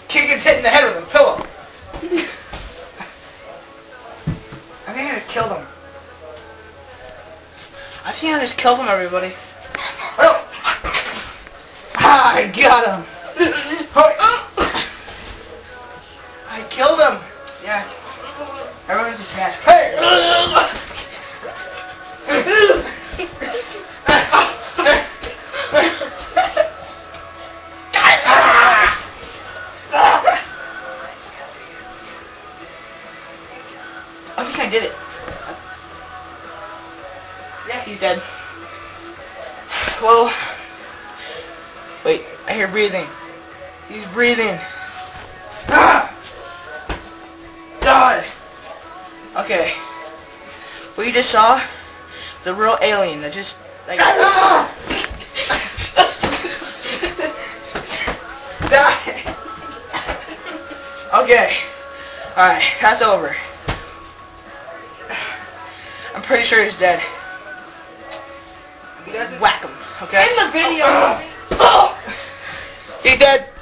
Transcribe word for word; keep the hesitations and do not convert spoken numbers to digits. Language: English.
kick his head in the head with a pillow. I think I just killed him. I think I just killed him, everybody. Oh. Ah, I got him. I killed him. Yeah. Everyone's just mad. Hey! I think I did it. Yeah, he's dead. Well, wait, I hear breathing. He's breathing. Ah! God! Okay. What you just saw was a real alien that just, like... Ah! Die! Okay. Alright, that's over. I'm pretty sure he's dead. Whack him, okay? In the video! He's dead!